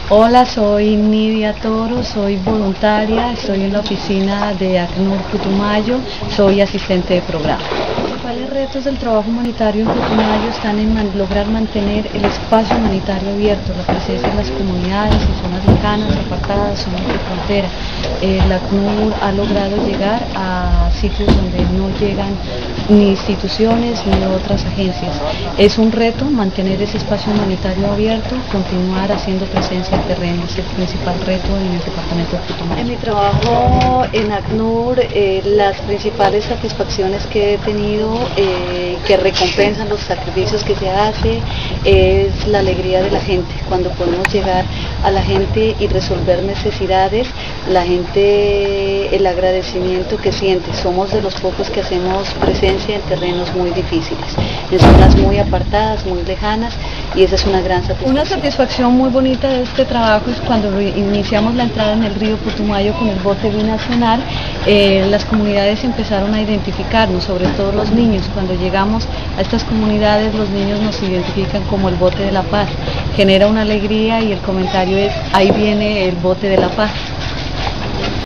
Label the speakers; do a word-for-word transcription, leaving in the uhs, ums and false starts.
Speaker 1: Hola, soy Nidia Toro, soy voluntaria, estoy en la oficina de ACNUR Putumayo, soy asistente de programa. Los principales retos del trabajo humanitario en Putumayo están en man lograr mantener el espacio humanitario abierto, la presencia de las comunidades en zonas lejanas, apartadas, zonas de frontera. Eh, la ACNUR ha logrado llegar a sitios donde no llegan ni instituciones ni otras agencias. Es un reto mantener ese espacio humanitario abierto, continuar haciendo presencia en terreno, es el principal reto en el departamento de Putumayo. En mi trabajo en ACNUR, eh, las principales satisfacciones que he tenido, eh, que recompensan los sacrificios que se hace, es la alegría de la gente, cuando podemos llegar a la gente y resolver necesidades, la gente, el agradecimiento que siente. Somos de los pocos que hacemos presencia en terrenos muy difíciles, en zonas muy apartadas, muy lejanas, y esa es una gran satisfacción. Una satisfacción muy bonita de este trabajo es cuando iniciamos la entrada en el río Putumayo con el bote binacional, eh, las comunidades empezaron a identificarnos, sobre todo los niños. Cuando llegamos a estas comunidades, los niños nos identifican como el bote de la paz. Genera una alegría y el comentario es: ahí viene el bote de la paz.